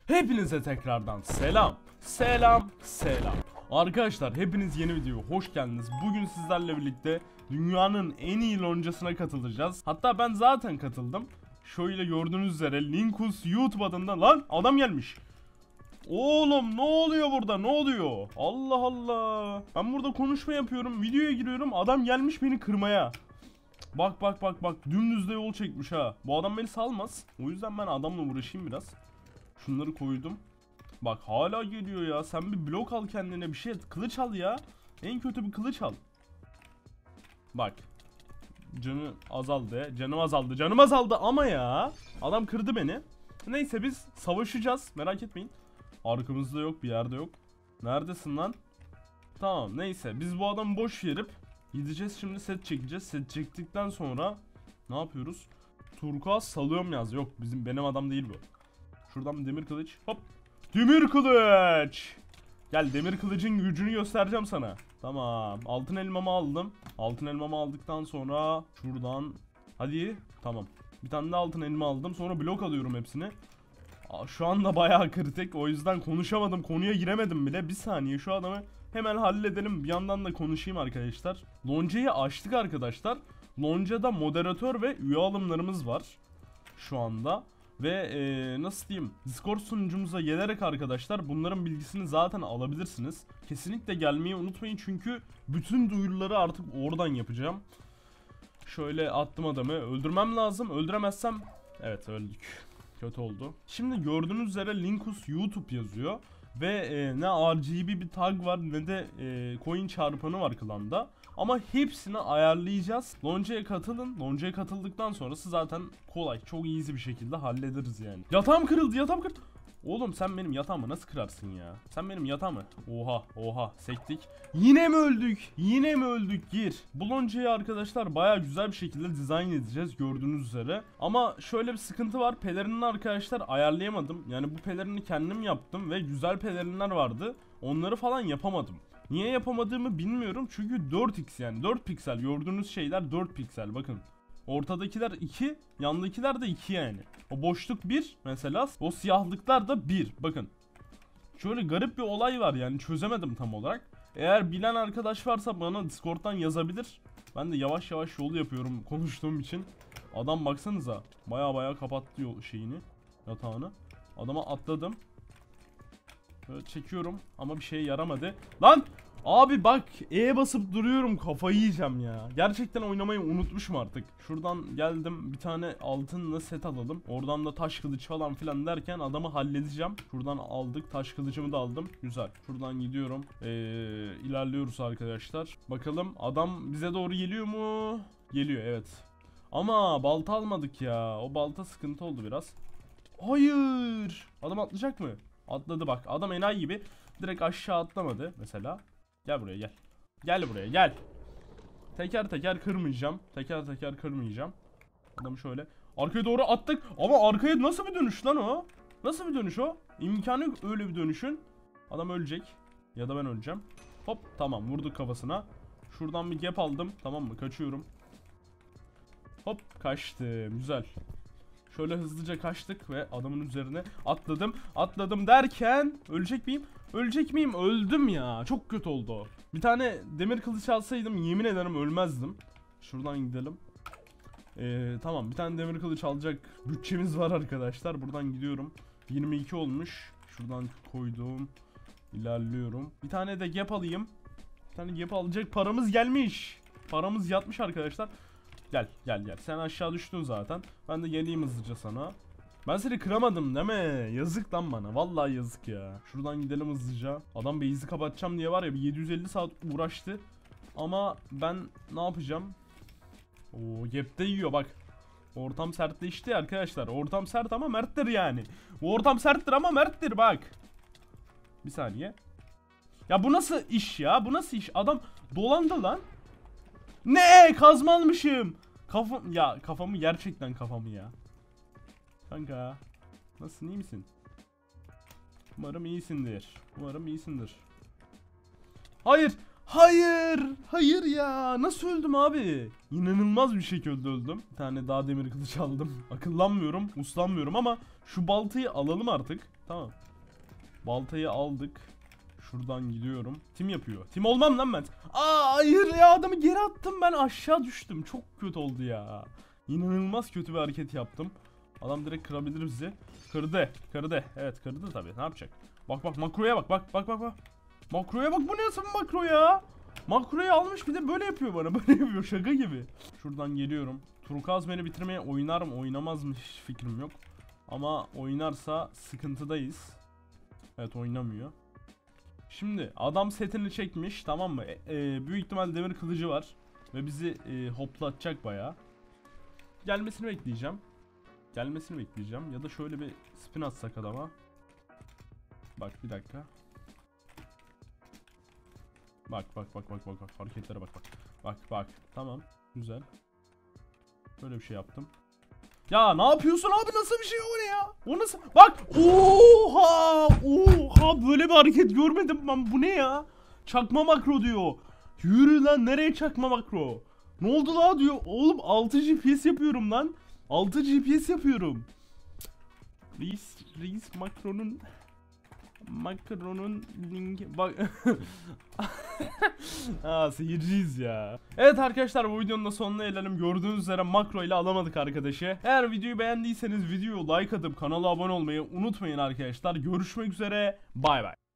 Hepinize tekrardan selam. Selam. Arkadaşlar hepiniz yeni videoya hoş geldiniz. Bugün sizlerle birlikte dünyanın en iyi loncasına katılacağız. Hatta ben zaten katıldım. Şöyle gördüğünüz üzere Linkus YouTube adında lan adam gelmiş. Oğlum ne oluyor burada, ne oluyor? Allah Allah. Ben burada konuşma yapıyorum, videoya giriyorum, adam gelmiş beni kırmaya. Bak dümdüz de yol çekmiş ha. Bu adam beni salmaz. O yüzden ben adamla uğraşayım biraz. Şunları koydum. Bak hala geliyor ya. Sen bir blok al kendine, bir şey et. Kılıç al ya. En kötü bir kılıç al. Bak. Canım azaldı ama ya. Adam kırdı beni. Neyse biz savaşacağız. Merak etmeyin. Arkamızda yok, bir yerde yok. Neredesin lan? Tamam neyse. Biz bu adamı boş verip gideceğiz şimdi, set çekeceğiz. Set çektikten sonra ne yapıyoruz? Turkuaz salıyorum yaz. Yok benim adam değil bu. Şuradan bir demir kılıç. Hop. Demir kılıç. Gel, demir kılıcın gücünü göstereceğim sana. Tamam. Altın elmamı aldım. Altın elmamı aldıktan sonra şuradan. Hadi. Tamam. Bir tane de altın elma aldım. Sonra blok alıyorum hepsini. Şu anda bayağı kritik. O yüzden konuşamadım. Konuya giremedim bile. Bir saniye şu adamı hemen halledelim. Bir yandan da konuşayım arkadaşlar. Loncayı açtık arkadaşlar. Loncada moderatör ve üye alımlarımız var. Şu anda. Ve nasıl diyeyim, Discord sunucumuza gelerek arkadaşlar bunların bilgisini zaten alabilirsiniz. Kesinlikle gelmeyi unutmayın çünkü bütün duyuruları artık oradan yapacağım. Şöyle attım adamı, öldürmem lazım, öldüremezsem evet öldük, kötü oldu. Şimdi gördüğünüz üzere Linkus YouTube yazıyor ve ne RGB bir tag var ne de coin çarpanı var klanda. Ama hepsini ayarlayacağız. Lonca'ya katılın. Lonca'ya katıldıktan sonrası zaten kolay. Çok easy bir şekilde hallederiz yani. Yatağım kırıldı. Oğlum sen benim yatağımı nasıl kırarsın ya? Sen benim yatağımı. Oha sektik. Yine mi öldük? Gir. Bu Lonca'yı arkadaşlar baya güzel bir şekilde dizayn edeceğiz gördüğünüz üzere. Ama şöyle bir sıkıntı var. Pelerinini arkadaşlar ayarlayamadım. Yani bu pelerini kendim yaptım ve güzel pelerinler vardı. Onları falan yapamadım. Niye yapamadığımı bilmiyorum çünkü 4x yani 4 piksel, gördüğünüz şeyler 4 piksel bakın. Ortadakiler 2, yandakiler de 2 yani. O boşluk 1 mesela, o siyahlıklar da 1 bakın. Şöyle garip bir olay var yani, çözemedim tam olarak. Eğer bilen arkadaş varsa bana Discord'dan yazabilir. Ben de yavaş yol yapıyorum konuştuğum için. Adam baksanıza baya kapattı şeyini, yatağını. Adama atladım. Böyle çekiyorum ama bir şeye yaramadı. Lan! Abi bak, E'ye basıp duruyorum, kafayı yiyeceğim ya. Gerçekten oynamayı unutmuşum artık. Şuradan geldim, bir tane altınla set alalım. Oradan da taş kılıç falan filan derken adamı halledeceğim. Şuradan aldık, taş kılıcımı da aldım. Güzel. Şuradan gidiyorum. İlerliyoruz arkadaşlar. Bakalım adam bize doğru geliyor mu? Geliyor, evet. Ama balta almadık ya. O balta sıkıntı oldu biraz. Hayır. Adam atlayacak mı? Atladı bak. Adam enayi gibi direkt aşağı atlamadı mesela. Gel buraya gel. Gel buraya gel. Teker kırmayacağım. Teker kırmayacağım. Adamı şöyle arkaya doğru attık. Ama arkaya nasıl bir dönüş lan o? Nasıl bir dönüş o? İmkanı yok öyle bir dönüşün. Adam ölecek. Ya da ben öleceğim. Hop tamam, vurduk kafasına. Şuradan bir gap aldım. Tamam mı? Kaçıyorum. Hop kaçtım. Güzel. Şöyle hızlıca kaçtık ve adamın üzerine atladım derken ölecek miyim? Öldüm ya, çok kötü oldu. Bir tane demir kılıç alsaydım yemin ederim ölmezdim. Şuradan gidelim. Tamam, bir tane demir kılıç alacak bütçemiz var arkadaşlar. Buradan gidiyorum. 22 olmuş. Şuradan koydum. İlerliyorum. Bir tane de gap alayım. Bir tane gap alacak paramız gelmiş. Paramız yatmış arkadaşlar. Gel. Sen aşağı düştün zaten. Ben de geleyim hızlıca sana. Ben seni kıramadım değil mi? Yazık lan bana. Vallahi yazık ya. Şuradan gidelim hızlıca. Adam base'i kapatacağım diye var ya, bir 750 saat uğraştı. Ama ben ne yapacağım? Oo, gap'te yiyor bak. Ortam sertleşti arkadaşlar. Ortam sert ama merttir yani. Bu ortam serttir ama merttir bak. Bir saniye. Ya bu nasıl iş ya? Bu nasıl iş? Adam dolandı lan. Ne? Kazma almışım. Kafamı gerçekten ya. Kanka. Nasılsın, iyi misin? Umarım iyisindir. Hayır. Hayır. Hayır ya. Nasıl öldüm abi? İnanılmaz bir şekilde öldüm. Bir tane daha demir kılıç aldım. Akıllanmıyorum, uslanmıyorum ama şu baltayı alalım artık. Tamam. Baltayı aldık. Şuradan gidiyorum. Tim yapıyor. Tim olmam lan ben. Aa hayır ya, adamı geri attım, ben aşağı düştüm. Çok kötü oldu ya. İnanılmaz kötü bir hareket yaptım. Adam direkt kırabilir bizi. Kırdı. Kırdı. Evet kırdı tabii. Ne yapacak? Bak bak makroya bak. Bak. Makroya bak, bu ne nasıl bir makro ya? Makroyu almış bir de böyle yapıyor bana. Böyle yapıyor şaka gibi. Şuradan geliyorum. Turkuaz beni bitirmeye oynar mı oynamaz mı hiç fikrim yok. Ama oynarsa sıkıntıdayız. Evet oynamıyor. Şimdi adam setini çekmiş, tamam mı? Büyük ihtimal demir kılıcı var. Ve bizi hoplatacak bayağı. Gelmesini bekleyeceğim. Ya da şöyle bir spin atsak adama. Bak bir dakika. Bak. Hareketlere bak. Bak. Tamam. Güzel. Böyle bir şey yaptım. Ya ne yapıyorsun abi, nasıl bir şey o ne ya? O nasıl? Bak. Oha böyle bir hareket görmedim ben, bu ne ya? Çakma makro diyor. Yürü lan, nereye çakma makro? Ne oldu la diyor. Oğlum 6 GPS yapıyorum lan. 6 GPS yapıyorum. Reis Macron'un linki bak. Seyirciyiz ya. Evet arkadaşlar, bu videonun da sonuna gelelim. Gördüğünüz üzere makro ile alamadık arkadaşı. Eğer videoyu beğendiyseniz videoyu like atıp kanala abone olmayı unutmayın arkadaşlar. Görüşmek üzere. Bay bay.